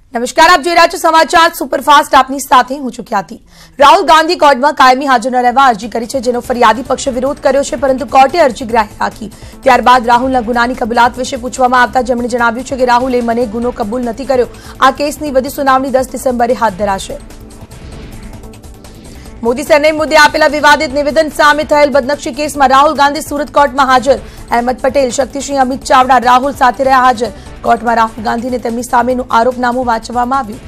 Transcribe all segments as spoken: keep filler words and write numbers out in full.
નમસ્કાર, આપ જોઈ રહ્યા છો સમાચાર સુપરફાસ્ટ. આપની સાથે હું છું ખ્યાતિ. રાહુલ ગાંધી કોર્ટમાં કાયમી હાજર ન રહેવા અરજી કરી છે, જેનો ફરિયાદી પક્ષે વિરોધ કર્યો છે, પરંતુ કોર્ટે અરજી ગ્રાહ્ય રાખી. ત્યારબાદ રાહુલના ગુનાની કબૂલાત વિશે પૂછવામાં આવતા જેમણે જણાવ્યું છે કે રાહુલે મને ગુનો કબૂલ નથી કર્યો. આ કેસની વધુ સુનાવણી દસ ડિસેમ્બરે હાથ ધરાશે. મોદી સરનેમ મુદ્દે આપેલા વિવાદિત નિવેદન સામે થયેલ બદનક્ષી કેસમાં રાહુલ ગાંધી સુરત કોર્ટમાં હાજર. અહેમદ પટેલ, શક્તિસિંહ, અમિત ચાવડા રાહુલ સાથે રહ્યા હાજર. કોર્ટમાં રાહુલ ગાંધીને તેમની સામેનું આરોપનામું વાંચવામાં આવ્યું.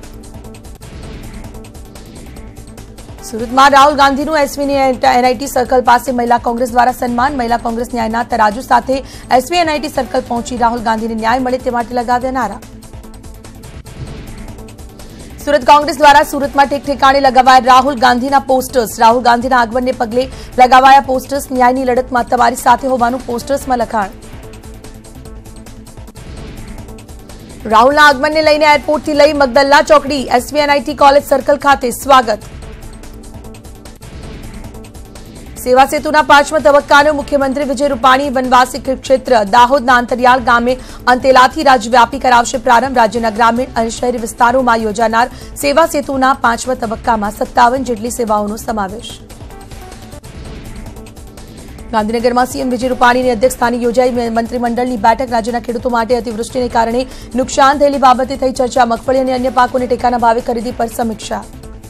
સુરતમાં રાહુલ ગાંધીનું એસવીની એનઆઈટી સર્કલ પાસે મહિલા કોંગ્રેસ દ્વારા સન્માન. મહિલા કોંગ્રેસ ન્યાયના તરાજુ સાથે એસવી એનઆઈટી સર્કલ પહોંચી રાહુલ ગાંધીને ન્યાય મળે તે માટે લગાવ્યા નારા. સુરત કોંગ્રેસ દ્વારા સુરતમાં ઠેક ઠેકાણે લગાવાયા રાહુલ ગાંધીના પોસ્ટર્સ. રાહુલ ગાંધીના આગમનને પગલે લગાવાયા પોસ્ટર્સ. ન્યાયની લડતમાં તમારી સાથે હોવાનું પોસ્ટર્સમાં લખાણ. રાહુલના આગમનને લઈને એરપોર્ટથી લઈ મગદલ્લા ચોકડી એસવી એનઆઈટી કોલેજ સર્કલ ખાતે સ્વાગત. સેવા સેતુના પાંચમા તબક્કાનો મુખ્યમંત્રી વિજય રૂપાણી વનવાસી ક્ષેત્ર દાહોદના અંતરિયાળ ગામે અંતેલાથી રાજ્યવ્યાપી કરાવશે પ્રારંભ. રાજ્યના ગ્રામીણ અને શહેરી વિસ્તારોમાં યોજાનાર સેવા સેતુના પાંચમા તબક્કામાં સત્તાવન જેટલી સેવાઓનો સમાવેશ. ગાંધીનગરમાં સીએમ વિજય રૂપાણીની અધ્યક્ષસ્થાને યોજાઈ મંત્રીમંડળની બેઠક. રાજ્યના ખેડૂતો માટે અતિવૃષ્ટિને કારણે નુકસાન થયેલી બાબતે થઈ ચર્ચા. મગફળી અને અન્ય પાકોને ટેકાના ભાવે ખરીદી પર સમીક્ષા.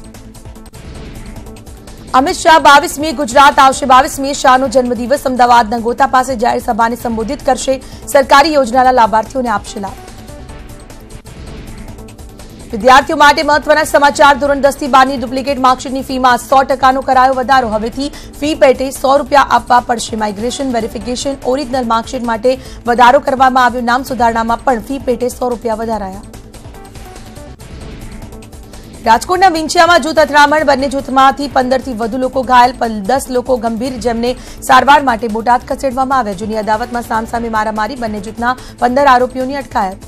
અમિત શાહ બાવીસમીએ ગુજરાત આવશે. બાવીસમીએ શાહનો જન્મદિવસ. અમદાવાદના ગોતા પાસે જાહેર સભાને સંબોધિત કરશે. સરકારી યોજનાના લાભાર્થીઓને આપશે લાભ. વિદ્યાર્થીઓ માટે મહત્વના સમાચાર. ધોરણ દસ થી બારની ડુપ્લિકેટ માર્કશીટની ફીમાં સો ટકાનો કરાયો વધારો. હવેથી ફી પેટે સો રૂપિયા આપવા પડશે. માઇગ્રેશન, વેરિફિકેશન, ઓરિજિનલ માર્કશીટ માટે વધારો કરવામાં આવ્યો. નામ સુધારણામાં પણ ફી પેટે સો રૂપિયા વધારાયા. રાજકોટના વિંછિયામાં જૂથ અથડામણ. બંને જૂથમાંથી પંદર થી વધુ લોકો ઘાયલ, દસ લોકો ગંભીર, જેમને સારવાર માટે બોટાદ ખસેડવામાં આવ્યા. જૂની અદાવતમાં સામસામે મારામારી. બંને જૂથના પંદર આરોપીઓની અટકાયત.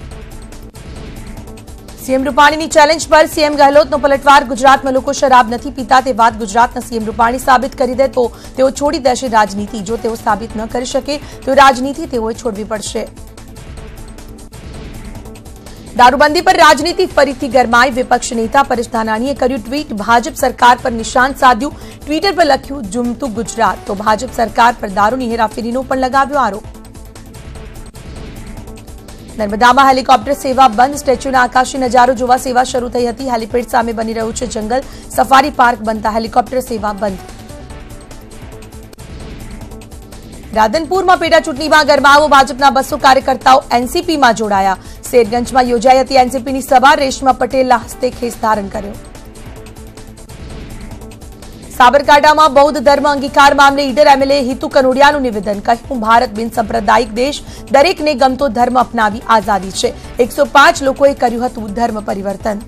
સીએમ રૂપાણીની ચેલેન્જ પર સીએમ ગહેલોતનો પલટવાર. ગુજરાતમાં લોકો શરાબ નથી પીતા તે વાત ગુજરાતના સીએમ રૂપાણી સાબિત કરી દે તો તેઓ છોડી દેશે રાજનીતિ. જો તેઓ સાબિત ન કરી શકે તો રાજનીતિ તેઓએ છોડવી પડશે. દારૂબંધી પર રાજનીતિ ફરીથી ગરમાઈ. વિપક્ષ નેતા પરેશ ધાનાણીએ કર્યું ટ્વીટ. ભાજપ સરકાર પર નિશાન સાધ્યું. ટ્વીટર પર લખ્યું ઝૂમતું ગુજરાત. તો ભાજપ સરકાર પર દારૂની હેરાફેરીનો પણ લગાવ્યો આરોપ. નર્મદામાં હેલિકોપ્ટર સેવા બંધ. સ્ટેચ્યુના આકાશી નજારો જોવા સેવા શરૂ થઈ હતી. હેલિપેડ સામે બની રહ્યું છે જંગલ. સફારી પાર્ક બનતા હેલિકોપ્ટર સેવા બંધ. રાધનપુરમાં પેટા ચૂંટણીમાં ગરમાવો. ભાજપના બસો કાર્યકર્તાઓ એનસીપીમાં જોડાયા. શેરગંજમાં યોજાઈ હતી એનસીપીની સભા. રેશમા પટેલના હસ્તે ખેસ ધારણ કર્યો. સાબરકાંઠામાં બૌદ્ધ ધર્મ અંગીકાર મામલે ઈડર એમએલએ હિતુ કનોડિયાનું નિવેદન. કહ્યું ભારત બિન સાંપ્રદાયિક દેશ. દરેકને ગમતો ધર્મ અપનાવી આઝાદી છે. એકસો પાંચ લોકોએ કર્યું હતું ધર્મ પરિવર્તન.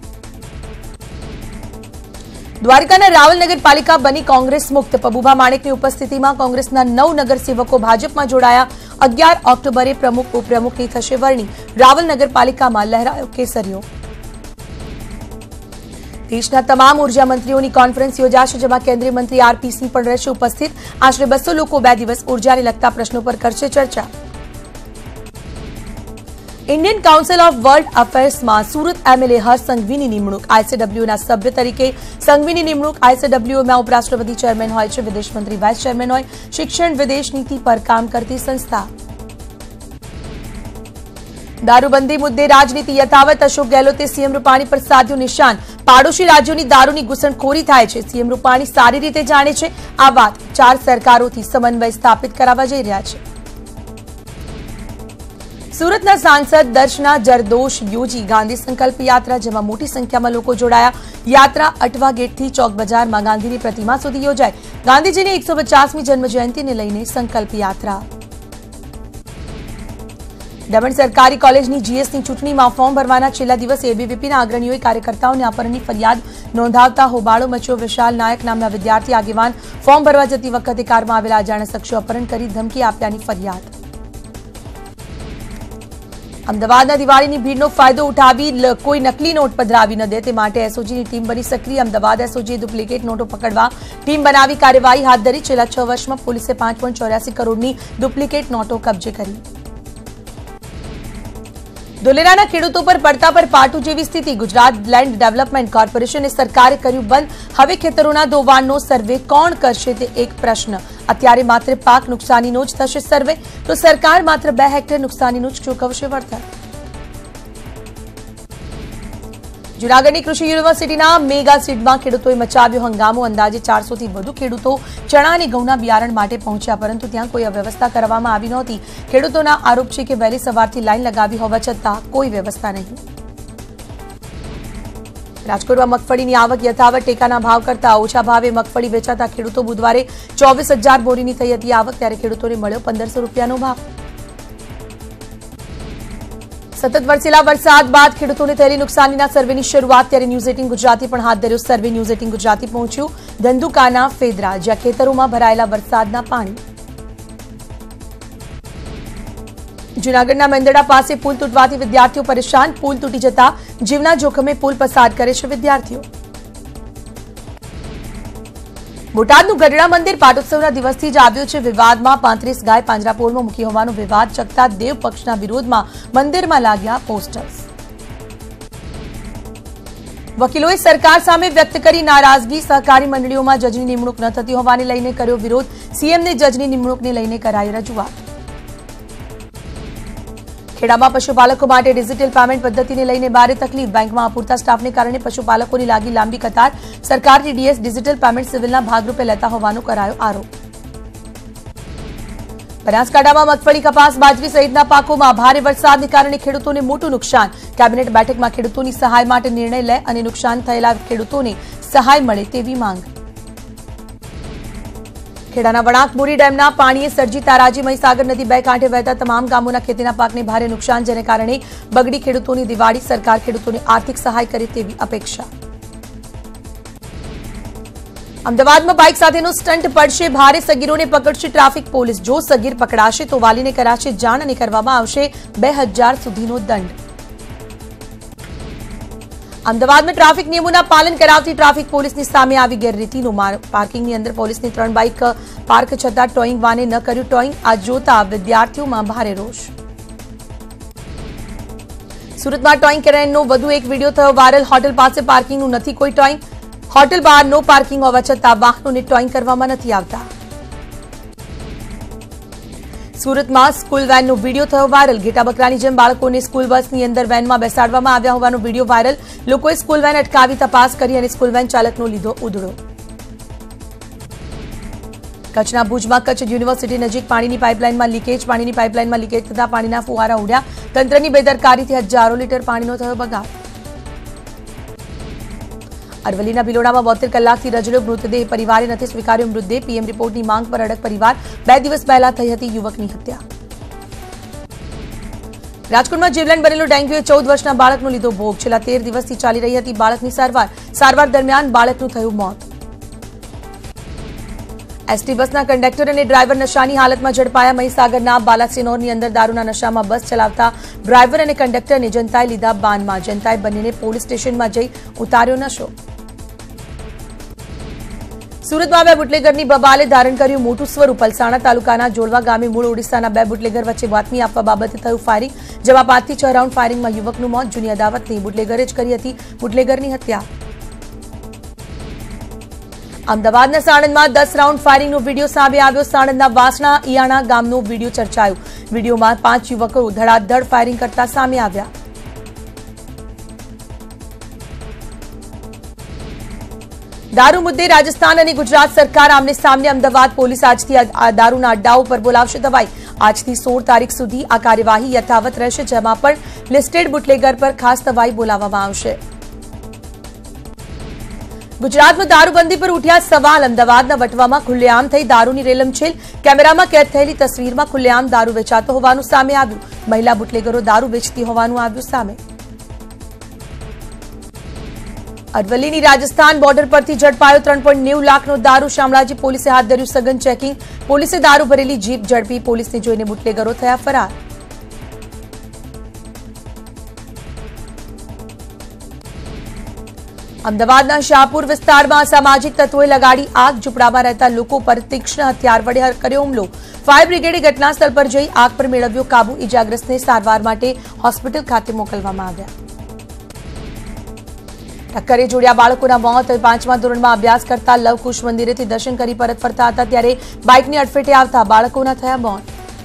દ્વારકાના રાવલ નગરપાલિકા બની કોંગ્રેસ મુક્ત. પબુભા માણેકની ઉપસ્થિતિમાં કોંગ્રેસના નવ નગરસેવકો ભાજપમાં જોડાયા. અગિયાર ઓક્ટોબરે પ્રમુખ ઉપપ્રમુખની થશે વરણી. રાવલ નગરપાલિકામાં લહેરાયો કેસરીઓ. દેશના તમામ ઉર્જા મંત્રીઓની કોન્ફરન્સ યોજાશે, જેમાં કેન્દ્રીય મંત્રી આરપી સિંહ પણ રહેશે ઉપસ્થિત. આશરે બસો લોકો બે દિવસ ઉર્જાને લગતા પ્રશ્નો પર કરશે ચર્ચા. ઇન્ડિયન કાઉન્સિલ ઓફ વર્લ્ડ અફેર્સમાં સુરત એમએલએ હર્ષ સંઘવીની નિમણૂક. આઈસીડબ્લ્યુના સભ્ય તરીકે સંઘવીની નિમણૂક. આઈસીડબ્લ્યુમાં ઉપરાષ્ટ્રપતિ ચેરમેન હોય છે, વિદેશ મંત્રી વાઇસ ચેરમેન હોય. શિક્ષણ વિદેશ નીતિ પર કામ કરતી સંસ્થા. દારૂબંધી મુદ્દે રાજનીતિ યથાવત. અશોક ગેહલોતે સીએમ રૂપાણી પર સાધ્યું નિશાન. પાડોશી રાજ્યોની દારૂની ઘૂસણખોરી થાય છે. સીએમ રૂપાણી સારી રીતે જાણે છે આ વાત. ચાર સરકારોથી સમન્વય સ્થાપિત કરાવવા જઈ રહ્યા છે. સુરતના સાંસદ દર્શના જરદોશ યોજી ગાંધી સંકલ્પ યાત્રા, જેમાં મોટી સંખ્યામાં લોકો જોડાયા. યાત્રા અટવા ગેટથી ચોક બજારમાં ગાંધીની પ્રતિમા સુધી યોજાઈ. ગાંધીજીની એકસો પચાસમી જન્મજયંતિને લઈને સંકલ્પ યાત્રા. દમણ સરકારી કોલેજની જીએસની ચૂંટણીમાં ફોર્મ ભરવાના છેલ્લા દિવસે એબીવીપીના અગ્રણીઓએ કાર્યકર્તાઓને અપહરણની ફરિયાદ નોંધાવતા હોબાળો મચ્યો. વિશાલ નાયક નામના વિદ્યાર્થી આગેવાન ફોર્મ ભરવા જતી વખતે કારમાં આવેલા અજાણ્યા શખ્સો અપહરણ કરી ધમકી આપ્યાની ફરિયાદ. અમદાવાદના દિવાળીની ભીડનો ફાયદો ઉઠાવી કોઈ નકલી નોટ પધરાવી ન દે તે માટે એસઓજીની ટીમ બની સક્રિય. અમદાવાદ એસઓજીએ ડુપ્લિકેટ નોટો પકડવા ટીમ બનાવી કાર્યવાહી હાથ ધરી. છેલ્લા છ વર્ષમાં પોલીસે પાંચ પોઈન્ટ ચોર્યાસી કરોડની ડુપ્લિકેટ નોટો કબજે કરી. ધોલેરાના ખેડૂતો પર પડતા પર પાટું જેવી સ્થિતિ. ગુજરાત લેન્ડ ડેવલપમેન્ટ કોર્પોરેશને સરકારે કર્યું બંધ. હવે ખેતરોના ધોવાણનો સર્વે કોણ કરશે તે એક પ્રશ્ન. અત્યારે માત્ર પાક નુકસાનીનો જ થશે સર્વે, તો સરકાર માત્ર બે હેક્ટર નુકસાનીનું જ ચૂકવશે વળતર. જૂનાગઢની કૃષિ યુનિવર્સિટીના મેગા સીડમાં ખેડૂતોએ મચાવ્યો હંગામો. અંદાજે ચારસો થી વધુ ખેડૂતો ચણા અને ઘઉંના બિયારણ માટે પહોંચ્યા, પરંતુ ત્યાં કોઈ વ્યવસ્થા કરવામાં આવી નહોતી. ખેડૂતોના આરોપ છે કે વહેલી સવારથી લાઈન લગાવી હોવા છતાં કોઈ વ્યવસ્થા નહીં. રાજકોટમાં મગફળીની આવક યથાવત. ટેકાના ભાવ કરતા ઓછા ભાવે મગફળી વેચાતા ખેડૂતો બુધવારે ચોવીસ હજાર બોરીની થઈ હતી આવક, ત્યારે ખેડૂતોને મળ્યો પંદરસો રૂપિયાનો ભાવ. સતત વરસેલા વરસાદ બાદ ખેડૂતોને થયેલી નુકસાનીના સર્વેની શરૂઆત. ત્યારે ન્યૂઝ એટીન ગુજરાતી પણ હાથ ધર્યો સર્વે. ન્યૂઝ એટીન ગુજરાતી પહોંચ્યું ધંધુકાના ફેદરા, જ્યાં ખેતરોમાં ભરાયેલા વરસાદના પાણી. જૂનાગઢના મેંદરડા પાસે પુલ તૂટવાથી વિદ્યાર્થીઓ પરેશાન. પુલ તૂટી જતા જીવના જોખમે પુલ પસાર કરે છે વિદ્યાર્થીઓ. બોટાદનું ગઢડા મંદિર પાટોત્સવના દિવસથી જ આવ્યું છે વિવાદમાં. પાંત્રીસ ગાય પાંજરાપોળમાં મૂકી હોવાનો વિવાદ ચકતા દેવ પક્ષના વિરોધમાં મંદિરમાં લાગ્યા પોસ્ટર્સ. વકીલોએ સરકાર સામે વ્યક્ત કરી નારાજગી. સહકારી મંડળીઓમાં જજની નિમણૂક ન થતી હોવાને લઈને કર્યો વિરોધ. સીએમને જજની નિમણૂકને લઈને કરાઈ રજૂઆત. ખેડામાં પશુપાલકો માટે ડિજિટલ પેમેન્ટ પદ્ધતિને લઈને ભારે તકલીફ. બેંકમાં અપૂરતા સ્ટાફને કારણે પશુપાલકોની લાગી લાંબી કતાર. સરકાર ટીડીએસ ડિજિટલ પેમેન્ટ સિવિલના ભાગરૂપે લેતા હોવાનો કરાયો આરોપ. બનાસકાંઠામાં મગફળી, કપાસ, બાજરી સહિતના પાકોમાં ભારે વરસાદને કારણે ખેડૂતોને મોટું નુકસાન. કેબિનેટ બેઠકમાં ખેડૂતોની સહાય માટે નિર્ણય લે અને નુકસાન થયેલા ખેડૂતોને સહાય મળે તેવી માંગ. ખેડાના વણાક બોરી ડેમના પાણીએ સર્જી તારાજી. મહીસાગર નદી બે કાંઠે વહેતા તમામ ગામોના ખેતીના પાકને ભારે નુકસાન, જેને કારણે બગડી ખેડૂતોની દિવાળી. સરકાર ખેડૂતોને આર્થિક સહાય કરે તેવી અપેક્ષા. અમદાવાદમાં બાઇક સાથેનો સ્ટન્ટ પડશે ભારે. સગીરોને પકડશે ટ્રાફિક પોલીસ. જો સગીર પકડાશે તો વાલીને કરાશે જાણ અને કરવામાં આવશે બે હજાર સુધીનો દંડ. અમદાવાદમાં ટ્રાફિક નિયમોના પાલન કરાવતી ટ્રાફિક પોલીસની સામે આવી ગેરરીતિનો માર. પાર્કિંગની અંદર પોલીસની ત્રણ બાઇક પાર્ક છતાં ટોઈંગ વાને ન કર્યું ટોઈંગ. આ જોતા વિદ્યાર્થીઓમાં ભારે રોષ. સુરતમાં ટોઈંગ ક્રેનનો વધુ એક વિડીયો થયો વાયરલ. હોટેલ પાસે પાર્કિંગનું નથી કોઈ ટોઈંગ. હોટેલ બહાર નો પાર્કિંગ હોવા છતાં વાહનોને ટોઈંગ કરવામાં નથી આવતા. સુરતમાં સ્કૂલ વેનનો વિડીયો થયો વાયરલ. ઘેટા બકરાની જેમ બાળકોને સ્કૂલ બસની અંદર વેનમાં બેસાડવામાં આવ્યા હોવાનો વિડીયો વાયરલ. લોકોએ સ્કૂલ વેન અટકાવી તપાસ કરી અને સ્કૂલ વેન ચાલકનો લીધો ઉધડો. કચ્છના ભુજમાં કચ્છ યુનિવર્સિટી નજીક પાણીની પાઇપલાઇનમાં લીકેજ. પાણીની પાઇપલાઇનમાં લીકેજ થતા પાણીના ફુવારા ઉડ્યા. તંત્રની બેદરકારીથી હજારો લીટર પાણીનો થયો બગાડ. અરવલ્લીના ભિલોડામાં બોતેર કલાકથી રજડ્યો મૃતદેહ. પરિવારે નથી સ્વીકાર્યો મૃતદેહ. પીએમ રિપોર્ટની માંગ પર અડગ પરિવાર. બે દિવસ પહેલા થઈ હતી યુવકની હત્યા. રાજકોટમાં જીવલેણ બનેલો ડેન્ગ્યુએ ચૌદ વર્ષના બાળકનો લીધો ભોગ. છેલ્લા તેર દિવસથી ચાલી રહી હતી બાળકની સારવાર. સારવાર દરમિયાન બાળકનું થયું મોત. એસટી બસના કંડક્ટર અને ડ્રાઈવર નશાની હાલતમાં ઝડપાયા. મહીસાગરના બાલાસિનોરની અંદર દારૂના નશામાં બસ ચલાવતા ડ્રાઈવર અને કંડક્ટરને જનતાએ લીધા બાનમાં. જનતાએ બંનેને પોલીસ સ્ટેશનમાં જઈ ઉતાર્યો નશો. સુરતમાં બે બુટલેગરની બબાલે ધારણ કર્યું મોટું સ્વરૂપ. પલસાણા તાલુકાના જોડવા ગામે મૂળ ઓડિશાના બે બુટલેગર વચ્ચે બાતમી આપવા બાબતે થયું ફાયરિંગ, જેમાં પાંચથી છ રાઉન્ડ ફાયરિંગમાં યુવકનું મોત. જૂની અદાવતની બુટલેગરે જ કરી હતી બુટલેગરની હત્યા. અમદાવાદના સાણંદમાં દસ રાઉન્ડ ફાયરિંગનો વિડીયો સામે આવ્યો. સાણંદના વાસણા ઇયાણા ગામનો વિડીયો ચર્ચાયો. વિડીયોમાં પાંચ યુવકો ધડાધડ ફાયરિંગ કરતા સામે આવ્યા. દારૂ મુદ્દે રાજસ્થાન અને ગુજરાત સરકાર આમને સામને. અમદાવાદ પોલીસ આજથી દારૂના અડ્ડાઓ પર બોલાવશે દવાઈ. આજથી સોળ તારીખ સુધી આ કાર્યવાહી યથાવત રહેશે, જેમાં પણ લિસ્ટેડ બુટલેગર પર ખાસ દવાઈ બોલાવવામાં આવશે. ગુજરાતમાં દારૂબંધી પર ઉઠ્યા સવાલ. અમદાવાદના વટવામાં ખુલ્લેઆમ થઈ દારૂની રેલમછેલ. કેમેરામાં કેદ થયેલી તસવીરમાં ખુલ્લેઆમ દારૂ વેચાતો હોવાનું સામે આવ્યું. મહિલા બુટલેગરો દારૂ વેચતી હોવાનું આવ્યું સામે. અરવલ્લીની રાજસ્થાન બોર્ડર પરથી ઝડપાયો ત્રણ પોઈન્ટ નેવું લાખનો દારૂ. શામળાજી પોલીસે હાથ ધર્યું સઘન ચેકિંગ. પોલીસે દારૂ ભરેલી જીપ ઝડપી. પોલીસને જોઈને બુટલેગરો થયા ફરાર. અમદાવાદના શાહપુર વિસ્તારમાં અસામાજિક તત્વોએ લગાડી આગ. ઝૂંપડામાં રહેતા લોકો પર તીક્ષ્ણ હથિયાર વડે કર્યો હુમલો. ફાયર બ્રિગેડે ઘટનાસ્થળ પર જઈ આગ પર મેળવ્યો કાબુ. ઇજાગ્રસ્તને સારવાર માટે હોસ્પિટલ ખાતે મોકલવામાં આવ્યા. ટક્કરે જોડ્યા બાળકોના મોત. પાંચમા ધોરણમાં અભ્યાસ કરતા લવકુશ મંદિરેથી દર્શન કરી પરત ફરતા હતા ત્યારે બાઇકની અડફેટે આવતા બાળકોના થયા મોત.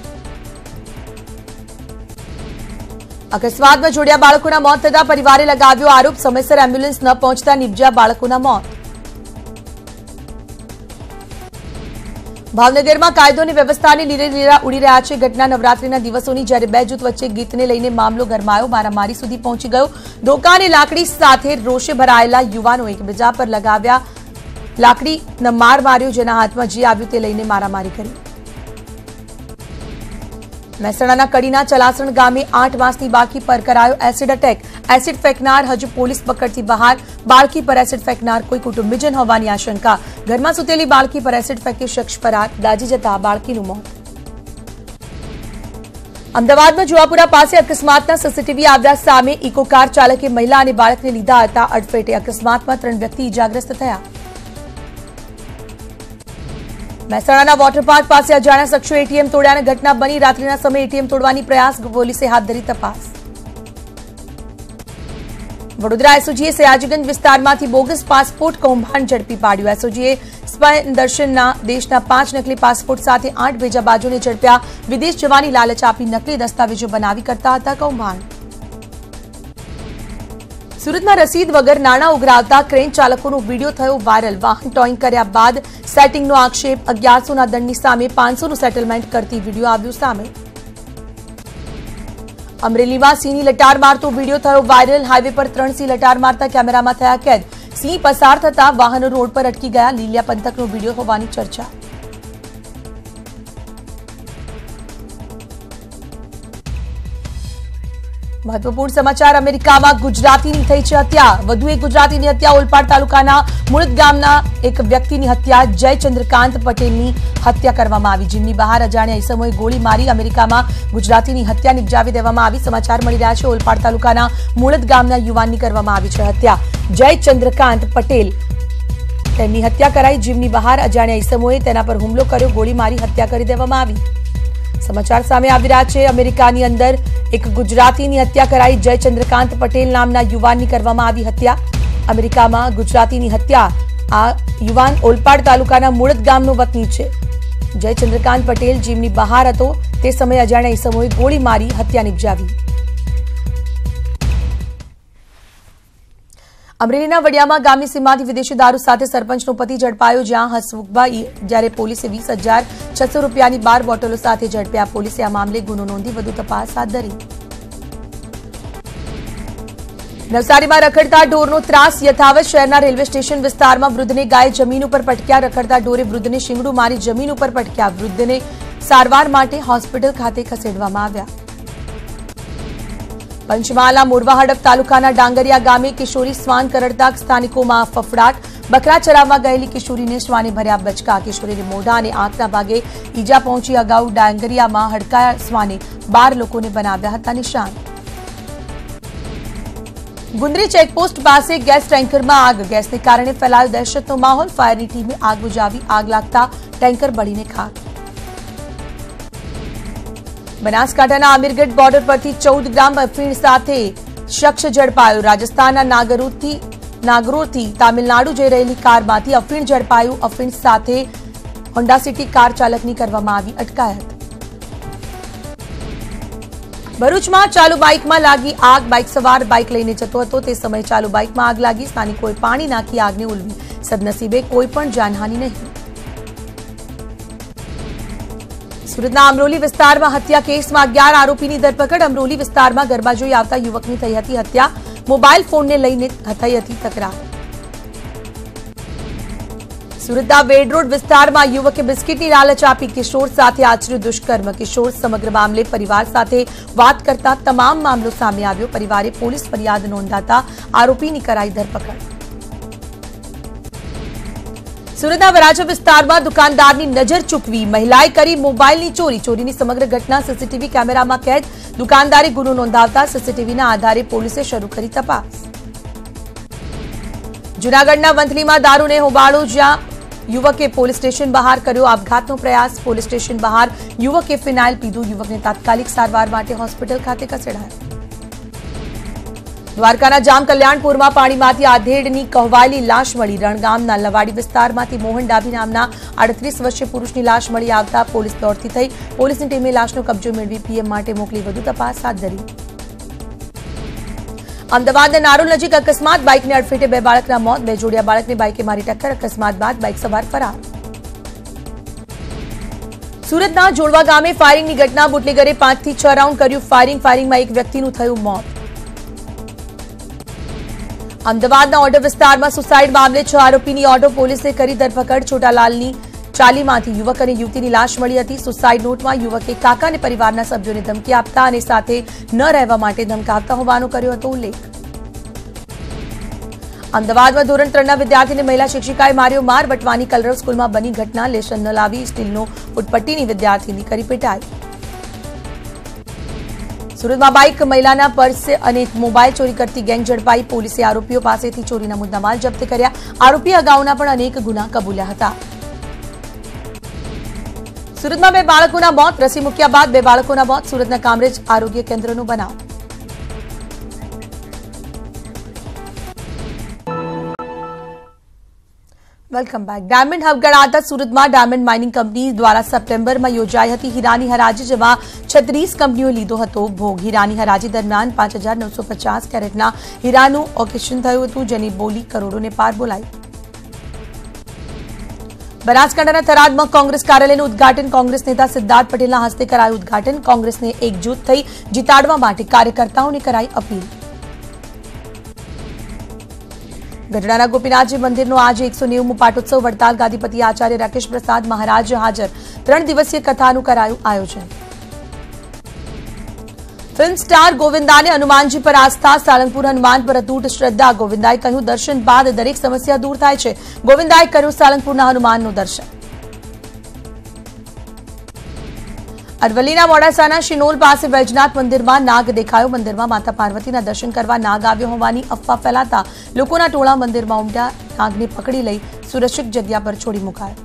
અકસ્માતમાં જોડ્યા બાળકોના મોત થતા પરિવારે લગાવ્યો આરોપ. સમયસર એમ્બ્યુલન્સ ન પહોંચતા નિપજ્યા બાળકોના મોત. ભાવનગરમાં કાયદો અને વ્યવસ્થાની લીરે લીરા ઉડી રહ્યા છે. ઘટના નવરાત્રીના દિવસોની, જ્યારે બે જૂથ વચ્ચે ગીતને લઈને મામલો ગરમાયો. મારામારી સુધી પહોંચી ગયો. દોકાને લાકડી સાથે રોષે ભરાયેલા યુવાનો એકબીજા પર લગાવ્યા લાકડીનો માર માર્યો. જેના હાથમાં જે આવ્યું તે લઈને મારામારી કરી. મહેસાણાના કડીના ચલાસણ ગામે આઠ માસની બાળકી પર કરાયો એસિડ એટેક. એસિડ ફેંકનાર હજુ પોલીસ પકડથી બહાર. બાળકી પર એસિડ ફેંકનાર કોઈ કુટુંબીજન હોવાની આશંકા. ઘરમાં સૂતેલી બાળકી પર એસિડ ફેંકી શખ્સ ફરાર. દાઝી જતા બાળકીનું મોત. અમદાવાદમાં જુવાપુરા પાસે અકસ્માતના સીસીટીવી આવ્યા સામે. ઇકો કાર ચાલકે મહિલા અને બાળકને લીધા હતા અડફેટે. અકસ્માતમાં ત્રણ વ્યક્તિ ઇજાગ્રસ્ત થયા. મહેસાણાના વોટર પાર્ક પાસે અજાણ્યા શખ્સોએ એટીએમ તોડ્યાની ઘટના બની. રાત્રિના સમયે એટીએમ તોડવાની પ્રયાસ. પોલીસે હાથ ધરી તપાસ. વડોદરા એસઓજીએ સયાજીગંજ વિસ્તારમાંથી બોગસ પાસપોર્ટ કૌભાંડ ઝડપી પાડ્યું. એસઓજીએ સ્પેન દર્શનના દેશના પાંચ નકલી પાસપોર્ટ સાથે આઠ ભેજાબાજોને ઝડપ્યા. વિદેશ જવાની લાલચ આપી નકલી દસ્તાવેજો બનાવી કરતા હતા કૌભાંડ. સુરતમાં રસીદ વગર નાણાં ઉઘરાવતા ક્રેન ચાલકોનો વિડીયો થયો વાયરલ. વાહન ટોઈંગ કર્યા બાદ સેટિંગનો આક્ષેપ. અગિયારસોના દંડની સામે પાંચસોનું સેટલમેન્ટ કરતી વિડીયો આવ્યું સામે. અમરેલીમાં સિંહની લટાર મારતો વિડીયો થયો વાયરલ. હાઈવે પર ત્રણ સિંહ લટાર મારતા કેમેરામાં થયા કેદ. સિંહ પસાર થતા વાહનો રોડ પર અટકી ગયા. લીલિયા પંથકનો વિડીયો હોવાની ચર્ચા. મહત્વપૂર્ણ સમાચાર. અમેરિકામાં ગુજરાતીની થઈ છે હત્યા. વધુ એક ગુજરાતીની હત્યા. ઓલપાડ તાલુકાના મુળદ ગામના એક વ્યક્તિની હત્યા. જય ચંદ્રકાંત પટેલની હત્યા કરવામાં આવી. જીમની બહાર અજાણ્યા ઈસમોએ ગોળી મારી અમેરિકામાં ગુજરાતીની હત્યા નિપજાવી દેવામાં આવી. સમાચાર મળી રહ્યા છે. ઓલપાડ તાલુકાના મુળદ ગામના યુવાનની કરવામાં આવી છે હત્યા. જય ચંદ્રકાંત પટેલ તેમની હત્યા કરાઈ. જીમની બહાર અજાણ્યા ઈસમોએ તેના પર હુમલો કર્યો. ગોળી મારી હત્યા કરી દેવામાં આવી. સમાચાર સામે આવી રહ્યા છે. અમેરિકાની અંદર એક ગુજરાતીની હત્યા કરાઈ. જય ચંદ્રકાંત પટેલ નામના યુવાનની કરવામાં આવી હત્યા. અમેરિકામાં ગુજરાતીની હત્યા. આ યુવાન ઓલપાડ તાલુકાના મુળદ ગામનો વતની છે. જય ચંદ્રકાંત પટેલ જીમની બહાર હતો તે સમયે અજાણ્યા ઈસમોએ ગોળી મારી હત્યા નિપજાવી. અમરેલીના વડિયામાં ગામની સીમાથી વિદેશી દારૂ સાથે સરપંચનો પતિ ઝડપાયો. જ્યાં હસમુખભાઈ જ્યારે પોલીસે વીસ હજાર છસો રૂપિયાની બાર બોટલો સાથે ઝડપ્યા. પોલીસે આ મામલે ગુનો નોંધી વધુ તપાસ હાથ ધરી. નવસારીમાં રખડતા ઢોરનો ત્રાસ યથાવત. શહેરના રેલવે સ્ટેશન વિસ્તારમાં વૃદ્ધને ગાય જમીન ઉપર પટક્યા. રખડતા ઢોરે વૃદ્ધને શીંગડું મારી જમીન ઉપર પટક્યા. વૃદ્ધને સારવાર માટે હોસ્પિટલ ખાતે ખસેડવામાં આવ્યા. પંચમહાલના મોરવા હડપ તાલુકાના ડાંગરિયા ગામે કિશોરી શ્વાન કરડતા સ્થાનિકોમાં ફફડાટ. બકરા ચરાવવા ગયેલી કિશોરીને શ્વાને ભર્યા બચકા. કિશોરીને મોઢા અને આંખના ભાગે ઈજા પહોંચી. અગાઉ ડાંગરિયામાં હડકાયા શ્વાને બાર લોકોને બનાવ્યા હતા નિશાન. ગુંદરી ચેકપોસ્ટ પાસે ગેસ ટેન્કરમાં આગ. ગેસને કારણે ફેલાયો દહેશતનો માહોલ. ફાયરની ટીમે આગ બુઝાવી. આગ લાગતા ટેન્કર બળીને ખાક. બનાસકાંઠાના આમીરગઢ બોર્ડર પરથી ચૌદ ગ્રામ અફીણ સાથે શખ્સ ઝડપાયો. રાજસ્થાનના નાગરોથી નાગરોથી તામિલનાડુ જઈ રહેલી કારમાંથી અફીણ ઝડપાયું. અફીણ સાથે હોન્ડા સિટી કાર ચાલકની કરવામાં આવી અટકાયત. ભરૂચમાં ચાલુ બાઇકમાં લાગી આગ. બાઇક સવાર બાઇક લઈને જતો હતો તે સમયે ચાલુ બાઇકમાં આગ લાગી. સ્થાનિકોએ પાણી નાખી આગને ઉલવી. સદનસીબે કોઈ પણ જાનહાનિ નહીં. સુરતના અમરોલી વિસ્તારમાં હત્યા કેસમાં અગિયાર આરોપીની ધરપકડ. અમરોલી વિસ્તારમાં ગરબા જોઈ આવતા યુવકની થઈ હતી હત્યા. મોબાઈલ ફોનને લઈને થઈ હતી તકરાર. સુરતના વેડ રોડ વિસ્તારમાં યુવકે બિસ્કીટની લાલચ આપી કિશોર સાથે આચર્યું દુષ્કર્મ. કિશોર સમગ્ર મામલે પરિવાર સાથે વાત કરતા તમામ મામલો સામે આવ્યો. પરિવારે પોલીસ ફરિયાદ નોંધાતા આરોપીની કરાઈ ધરપકડ. સુરતના વરાછા વિસ્તારમાં દુકાનદારની નજર ચૂકવી મહિલાએ કરી મોબાઈલની ચોરી. ચોરીની સમગ્ર ઘટના સીસીટીવી કેમેરામાં કેદ. દુકાનદારે ગુનો નોંધાવતા સીસીટીવીના આધારે પોલીસે શરૂ કરી તપાસ. જૂનાગઢના વંથલીમાં દારૂને હોબાળો, જ્યાં યુવકે પોલીસ સ્ટેશન બહાર કર્યો આપઘાતનો પ્રયાસ। પોલીસ સ્ટેશન બહાર યુવકે ફિનાઇલ પીધું, યુવકને તાત્કાલિક સારવાર માટે હોસ્પિટલ ખાતે ખસેડાયો। દ્વારકાના જામ કલ્યાણપુરમાં પાણીમાંથી આધેડની કહેવાયેલી લાશ મળી। રણગામના લવાડી વિસ્તારમાંથી મોહન ડાભી નામના આડત્રીસ વર્ષીય પુરુષની લાશ મળી આવતા પોલીસ દોડતી થઈ। પોલીસની ટીમે લાશનો કબજો મેળવી પીએમ માટે મોકલી વધુ તપાસ હાથ ધરી। અમદાવાદના નારોલ નજીક અકસ્માત, બાઇકને અડફેટે બે બાળકના મોત। બે જોડિયા બાળકને બાઇકે મારી ટક્કર, અકસ્માત બાદ બાઇક સવાર ફરાર। સુરતના જોડવા ગામે ફાયરિંગની ઘટના, બુટલેગરે પાંચથી છ રાઉન્ડ કર્યું ફાયરિંગ। ફાયરિંગમાં એક વ્યક્તિનું થયું મોત। અમદાવાદના ઓઢવ વિસ્તારમાં સુસાઇડ મામલે છ આરોપીની ઓઢવ પોલીસે કરી ધરપકડ। છોટાલાલની ચાલીમાંથી યુવક અને યુવતીની લાશ મળી હતી। સુસાઇડ નોટમાં યુવકે કાકા અને પરિવારના સભ્યોને ધમકી આપતા અને સાથે ન રહેવા માટે ધમકાવતા હોવાનો કર્યો હતો ઉલ્લેખ। અમદાવાદમાં ધોરણ ત્રણના વિદ્યાર્થીને મહિલા શિક્ષિકાએ માર્યો માર। વટવાની કલરવ સ્કૂલમાં બની ઘટના, લેશન ન લાવી સ્ટીલનો ફૂટપટ્ટીની વિદ્યાર્થીની કરી પિટાઈ। સુરતમાં બાઇક, મહિલાના પર્સ અને મોબાઈલ ચોરી કરતી ગેંગ ઝડપાઈ। પોલીસે આરોપીઓ પાસેથી ચોરીના મુદ્દામાલ જપ્ત કર્યા। આરોપી અગાઉના પણ અનેક ગુના કબૂલ્યા હતા। સુરતમાં બે બાળકોના મોત, રસી મૂક્યા બાદ બે બાળકોના મોત। સુરતના કામરેજ આરોગ્ય કેન્દ્રનો બનાવ। Welcome back. ડાયમંડ હબ ગણાતા સુરતમાં ડાયમંડ માઇનિંગ કંપની દ્વારા સપ્ટેમ્બરમાં યોજાઈ હતી હીરાની હરાજી, જેમાં છત્રીસ કંપનીઓએ લીધો હતો ભોગ। હીરાની હરાજી દરમિયાન પાંચ હજાર નવસો પચાસ કેરેટના હીરાનું ઓકેશન થયું હતું, જેની બોલી કરોડોને પાર બોલાઈ। બનાસકાંઠાના થરાદમાં કોંગ્રેસ કાર્યાલયનું ઉદઘાટન, કોંગ્રેસ નેતા સિદ્ધાર્થ પટેલના હસ્તે કરાયું ઉદઘાટન। કોંગ્રેસને એકજૂથ થઈ જીતાડવા માટે કાર્યકર્તાઓને કરાઈ અપીલ। ગઢડાના ગોપીનાથજી મંદિરનો આજે એકસો નેવુંમો પાટોત્સવ, વડતાલ ગાદીપતિ આચાર્ય રાકેશ પ્રસાદ મહારાજ હાજર। ત્રણ દિવસીય કથાનું કરાયું આયોજન। ફિલ્મ સ્ટાર ગોવિંદાને હનુમાનજી પર આસ્થા, સાળંગપુર હનુમાન પર અતૂટ શ્રદ્ધા। ગોવિંદાએ કહ્યું, દર્શન બાદ દરેક સમસ્યા દૂર થાય છે। ગોવિંદાએ કર્યું સાળંગપુરના હનુમાનનું દર્શન। અરવલ્લીના મોડાસાના શિનોલ પાસે વૈજનાથ મંદિરમાં નાગ દેખાયો। મંદિરમાં માતા પાર્વતીના દર્શન કરવા નાગ આવ્યો હોવાની અફવા ફેલાતા લોકોના ટોળા મંદિરમાં ઉમટ્યા। નાગને પકડી લઈ સુરક્ષિત જગ્યા પર છોડી મુકાયો।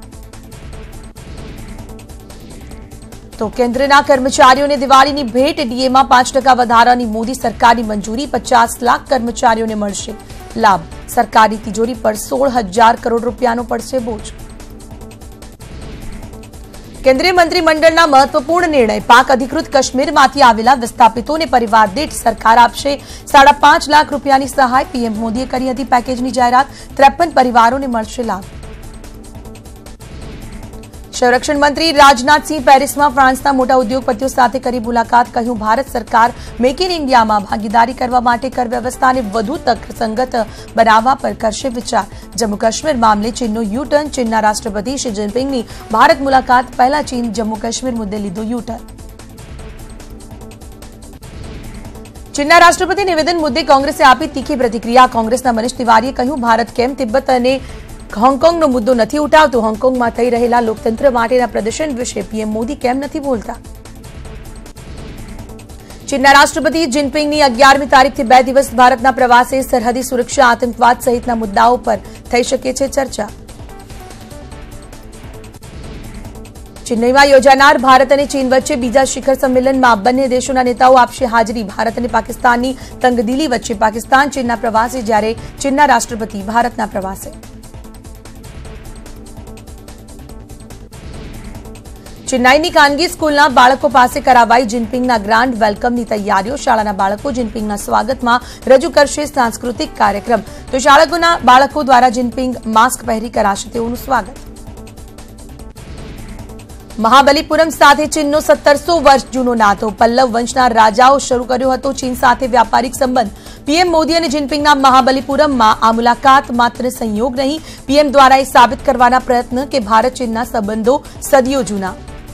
તો કેન્દ્રના કર્મચારીઓને દિવાળીની ભેટ, ડીએમાં પાંચ ટકા વધારાની મોદી સરકારની મંજૂરી। પચાસ લાખ કર્મચારીઓને મળશે લાભ। સરકારી તિજોરી પર સોળ હજાર કરોડ રૂપિયાનો પડશે બોજ। કેન્દ્રીય મંત્રીમંડળના મહત્વપૂર્ણ નિર્ણય, પાક અધિકૃત કાશ્મીરમાંથી આવેલા વિસ્થાપિતોને પરિવાર દીઠ સરકાર આપશે સાડા પાંચ લાખ રૂપિયાની સહાય। પીએમ મોદીએ કરી હતી પેકેજની જાહેરાત, ત્રેપન પરિવારોને મળશે લાભ। સંરક્ષણ મંત્રી રાજનાથ સિંહ પેરિસમાં ફ્રાન્સના મોટા ઉદ્યોગપતિઓ સાથે કરી મુલાકાત। કહ્યું, ભારત સરકાર મેક ઇન ઇન્ડિયામાં ભાગીદારી કરવા માટે કર વ્યવસ્થાને વધુ તર્કસંગત બનાવવા પર કરશે વિચાર। જમ્મુ કાશ્મીર મામલે ચીનનો યુ ટર્ન, ચીનના રાષ્ટ્રપતિ શી જિનપિંગની ભારત મુલાકાત પહેલા ચીન જમ્મુ કાશ્મીર મુદ્દે લીધો યુ ટર્ન। ચીનના રાષ્ટ્રપતિ નિવેદન મુદ્દે કોંગ્રેસે આપી તીખી પ્રતિક્રિયા। કોંગ્રેસના મનીષ તિવારીએ કહ્યું, ભારત કેમ તિબ્બત અને હોંગકોંગનો મુદ્દો નથી ઉઠાવતું? હોંગકોંગમાં થઈ રહેલા લોકતંત્ર માટેના પ્રદર્શન વિશે પીએમ મોદી કેમ નથી બોલતા? ચીનના રાષ્ટ્રપતિ જિનપિંગની અગિયારમી તારીખથી બે દિવસ ભારતના પ્રવાસે, સરહદી સુરક્ષા, આતંકવાદ સહિતના મુદ્દાઓ પર થઈ શકે છે ચર્ચા। ચેન્નઈમાં યોજાનાર ભારત અને ચીન વચ્ચે બીજા શિખર સંમેલનમાં બંને દેશોના નેતાઓ આપશે હાજરી। ભારત અને પાકિસ્તાનની તંગદિલી વચ્ચે પાકિસ્તાન ચીનના પ્રવાસે, જ્યારે ચીનના રાષ્ટ્રપતિ ભારતના પ્રવાસે। ચેન્નાઈની ખાનગી સ્કૂલના બાળકો પાસે કરાવાઈ જિનપિંગના ગ્રાન્ડ વેલકમની તૈયારીઓ। શાળાના બાળકો જિનપિંગના સ્વાગતમાં રજૂ કરશે સાંસ્કૃતિક કાર્યક્રમ। તો શાળકોના બાળકો દ્વારા જિનપિંગ માસ્ક પહેરી કરાશે તેઓનું સ્વાગત। મહાબલીપુરમ સાથે ચીનનો સત્તરસો વર્ષ જૂનો નાતો, પલ્લવ વંશના રાજાઓ શરૂ કર્યો હતો ચીન સાથે વ્યાપારિક સંબંધ। પીએમ મોદી અને જિનપિંગના મહાબલીપુરમમાં આ મુલાકાત માત્ર સંયોગ નહીં, પીએમ દ્વારા એ સાબિત કરવાના પ્રયત્ન કે ભારત ચીનના સંબંધો સદીઓ જૂના।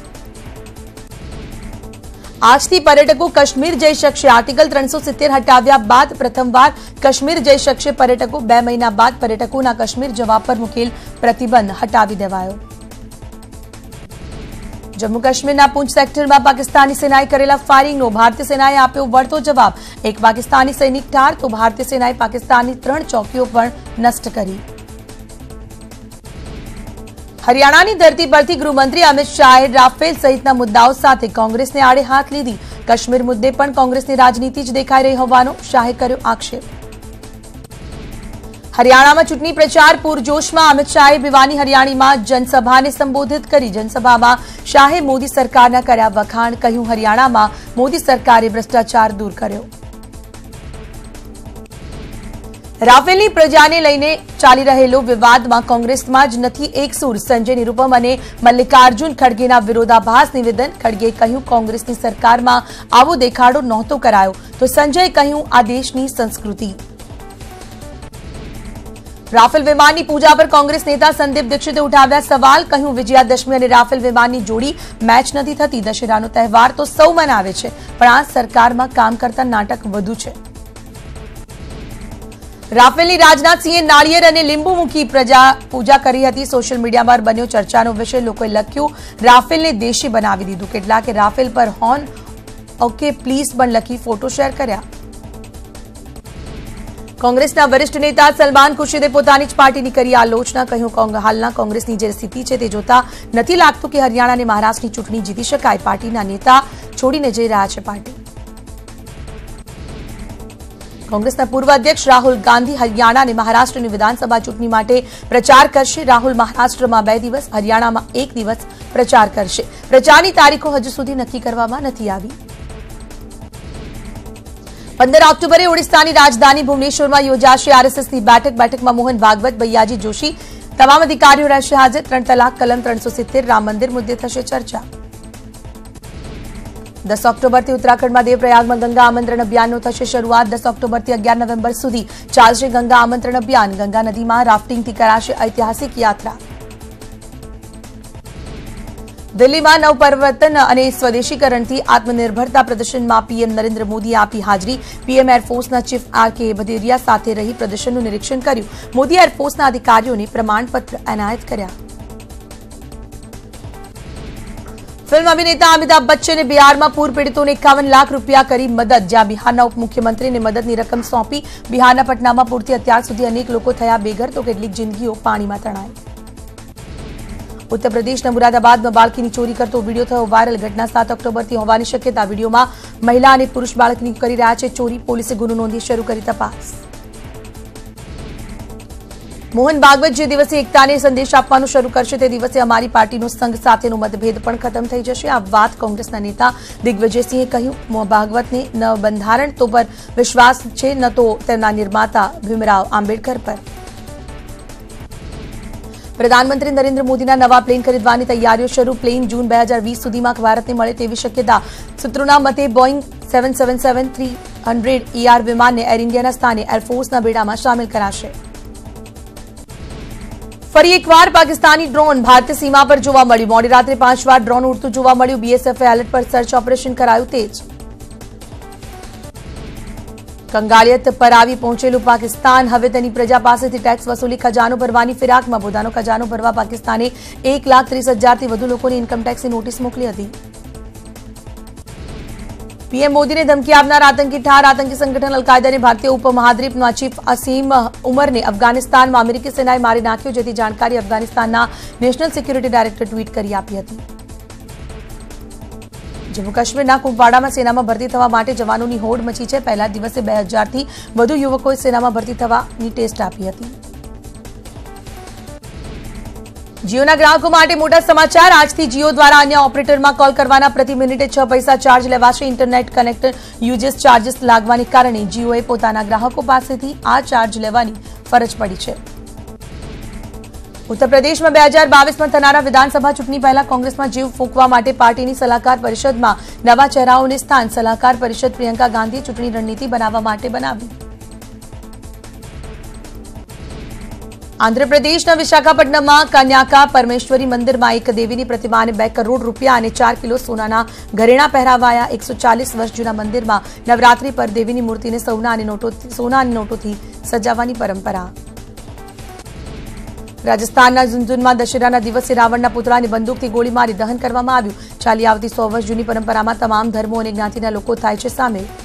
આજથી પર્યટકો કાશ્મીર જઈ શકશે। આર્ટિકલ ત્રણસો સિત્તેર હટાવ્યા બાદ પ્રથમવાર કાશ્મીર જઈ શકશે પર્યટકો। બે મહિના બાદ પર્યટકોના કાશ્મીર જવા પર મૂકેલ પ્રતિબંધ હટાવી દેવાયો। જમ્મુ કાશ્મીરના પૂંચ સેક્ટરમાં પાકિસ્તાની સેનાએ કરેલા ફાયરિંગનો ભારતીય સેનાએ આપ્યો વળતો જવાબ। એક પાકિસ્તાની સૈનિક ઠાર તો ભારતીય સેનાએ પાકિસ્તાનની ત્રણ ચોકીઓ પણ નષ્ટ કરી। હરિયાણાની ધરતી પરથી ગૃહમંત્રી અમિત શાહે રાફેલ સહિતના મુદ્દાઓ સાથે કોંગ્રેસને આડે હાથ લીધી। કાશ્મીર મુદ્દે પણ કોંગ્રેસની રાજનીતિ જ દેખાઈ રહી હોવાનો શાહે કર્યો આક્ષેપ। હરિયાણામાં ચૂંટણી પ્રચાર પૂરજોશમાં। અમિત શાહે ભિવાની હરિયાણીમાં જનસભાને સંબોધિત કરી। જનસભામાં શાહે મોદી સરકારના કર્યા વખાણ। કહ્યું હરિયાણામાં મોદી સરકારે ભ્રષ્ટાચાર દૂર કર્યો। રાફેલની પ્રજાને લઈને ચાલી રહેલો વિવાદમાં કોંગ્રેસમાં જ નથી એક સૂર। સંજય નિરુપમ અને મલ્લિકાર્જુન ખડગેના વિરોધાભાસ નિવેદન। ખડગેએ કહ્યું કોંગ્રેસની સરકારમાં આવો દેખાડો નહોતો કરાયો તો સંજયે કહ્યું આ દેશની સંસ્કૃતિ। રાફેલ વિમાનની પૂજા પર કોંગ્રેસ નેતા સંદીપ દીક્ષિતે ઉઠાવ્યા સવાલ। કહ્યું વિજયાદશમી અને રાફેલ વિમાનની જોડી મેચ નથી થતી। દશેરાનો તહેવાર તો સૌ મનાવે છે પણ આ સરકારમાં કામ કરતા નાટક વધુ છે। રાફેલની રાજનાથસિંહે નાળિયેર અને લીંબુ મૂકી પ્રજા પૂજા કરી હતી। સોશિયલ મીડિયામાં બન્યો ચર્ચાનો વિષય। લોકોએ લખ્યું રાફેલને દેશી બનાવી દીધું। કેટલાકે રાફેલ પર હોર્ન ઓકે પ્લીઝ પણ લખી ફોટો શેર કર્યા। કોંગ્રેસના વરિષ્ઠ નેતા સલમાન ખુરશીદે પોતાની જ પાર્ટીની કરી આલોચના। કહ્યું હાલના કોંગ્રેસની જે સ્થિતિ છે તે જોતા નથી લાગતું કે હરિયાણા અને મહારાષ્ટ્રની ચૂંટણી જીતી શકાય। પાર્ટીના નેતા છોડીને જઈ રહ્યા છે પાર્ટી। કોંગ્રેસના પૂર્વ અધ્યક્ષ રાહુલ ગાંધી હરિયાણા અને મહારાષ્ટ્રની વિધાનસભા ચૂંટણી માટે પ્રચાર કરશે। રાહુલ મહારાષ્ટ્રમાં બે દિવસ હરિયાણામાં એક દિવસ પ્રચાર કરશે। પ્રચારની તારીખો હજુ સુધી નક્કી કરવામાં નથી આવી। પંદર ઓક્ટોબરે ઓડિશાની રાજધાની ભુવનેશ્વરમાં યોજાશે આરએસએસની બેઠક। બેઠકમાં મોહન ભાગવત, ભૈયાજી જોશી તમામ અધિકારીઓ રહેશે હાજર। ત્રણ તલાક કલમ ત્રણસો સિત્તેર રામ મંદિર મુદ્દે થશે ચર્ચા। દસ ઓક્ટોબરથી ઉત્તરાખંડમાં દેવપ્રયાગમાં ગંગા આમંત્રણ અભિયાનનો થશે શરૂઆત। દસ ઓક્ટોબરથી અગિયાર નવેમ્બર સુધી ચાલશે ગંગા આમંત્રણ અભિયાન। ગંગા નદીમાં રાફ્ટિંગથી कराશે ઐતિહાસિક યાત્રા। દિલ્હીમાં નવપરિવર્તન અને સ્વદેશીકરણથી આત્મનિર્ભરતા પ્રદર્શનમાં પીએમ નરેન્દ્ર મોદીએ આપી હાજરી। PM એરફોર્સના chief R K Bhadauria સાથે રહી પ્રદર્શનનું નિરીક્ષણ કર્યું। મોદીએ એરફોર્સના અધિકારીઓને પ્રમાણપત્ર એનાયત કર્યા। फिल्म अभिनेता अमिताभ बच्चने बिहार में पूर पीड़ितों ने एकावन लाख रूपिया करी मदद। जहां बिहारना उपमुख्यमंत्री ने मददनी रकम सौंपी। बिहारना पटना में पूरथी अत्यार सुधी अनेक लोग थया बेघर तो केटलीक जिंदगीओ पाणी में तणाई। उत्तर प्रदेशना मुरादाबाद में बाळकीनी चोरी करतो वीडियो थयो वायरल। घटना सात ऑक्टोबर थी होवानी शक्यता। वीडियो में महिला और पुरुष बाळकनी करी रह्या छे चोरी। पोलीसे गुनो नोंधी शरू करी तपास। मोहन भागवत जे दिवसे एकताने संदेश आपवानुं शरू करशे ते दिवसे अमारी पार्टीनो संघ साथेनो मतभेद पण खत्म थई जशे। आ वात कोंग्रेसना नेता दिग्विजयसिंहे कह्युं। भागवतने न बंधारण तो पर विश्वास छे न तो तेमना निर्माता भीमराव आंबेडकर पर। प्रधानमंत्री नरेंद्र मोदीना नवा प्लेन खरीदवानी तैयारीओ शरू। प्लेन जून બે હજાર વીસ सुधीमां भारतने मळे तेवी शक्यता। सूत्रोना मते Boeing seven seven seven three hundred ER विमानने एयर इंडियाना स्थाने एरफोर्सना बेडामां शामिल कराशे। फरी एकवार पाकिस्तानी ड्रोन भारतीय सीमा पर जोवा मळ्युं। मोडी रात्रे पांच वार ड्रोन उड़तुं जोवा मळ्युं। बीएसएफए एलर्ट पर सर्च ऑपरेशन करायुं तेज। कंगाळियत पर આવી પહોંચેલું પાકિસ્તાન હવે તેની પ્રજા પાસેથી ટેક્સ વસૂલી ખજાનો ભરવાની ફિરાકમાં। પોતાનો ખજાનો ભરવા પાકિસ્તાને એક લાખ ત્રીસ હજારથી વધુ લોકોને ઇન્કમ ટેક્સની નોટિસ મોકલી હતી। पीएम मोदी ने धमकी आपनार आतंकी ठार। आतंकी संगठन अलकायदा ने भारतीय उपमहाद्वीपना चीफ असीम उमर ने अफगानिस्तान में अमेरिकी सेनाए मारी नाख्यो। जेथी जानकारी अफगानिस्तानना नेशनल सिक्योरिटी डायरेक्टर ट्वीट करी आपी हती। जम्मू काश्मीरना कुपवाडामां सेनामां भरती थवा माटे जवानोनी होड़ मची छे। पहला दिवसे બે હજારથી વધુ યુવકોએ સેનામાં ભરતી થવાની ટેસ્ટ આપી હતી। जियोना ग्राहकों माटे मोटा समाचार। आजथी जियो द्वारा अन्य ऑपरेटर में कॉल करवाना प्रति मिनिटे छ पैसा चार्ज लेवाशे। इंटरनेट कनेक्टर यूजेस चार्जेस लागवाने कारणे जियोए पोताना ग्राहकों पासेथी आ चार्ज लेवानी फरज पड़ी छे। उत्तर प्रदेश में બે હજાર બાવીસ में थनारा विधानसभा चूंटणी पहला कांग्रेस में जीव फूंकवा माटे पार्टीनी सलाहकार परिषद में नवा चेहराओने स्थान। सलाहकार परिषद प्रियंका गांधीए चूंटणी रणनीति बनाववा माटे बनावी। आंध्रप्रदेशना विशाखापट्टनमમાં કન્યાકા પરમેશ્વરી મંદિરમાં એક દેવીની પ્રતિમાને બે કરોડ રૂપિયા અને ચાર કિલો સોનાના ઘરેણા પહેરાવાયા। એકસો ચાલીસ વર્ષ જૂના મંદિરમાં નવરાત્રી પર દેવીની મૂર્તિને સોના અને નોટો સોના અને નોટોથી સજાવવાની પરંપરા। રાજસ્થાનના ઝુંઝુનમાં દશેરાના દિવસે રાવણના પુતળાને બંદૂકથી ગોળી મારી દહન કરવામાં આવ્યું. ચાલી આવતી સો વર્ષ જૂની પરંપરામાં તમામ ધર્મો અને જ્ઞાતિના લોકો થાય છે સામેલ.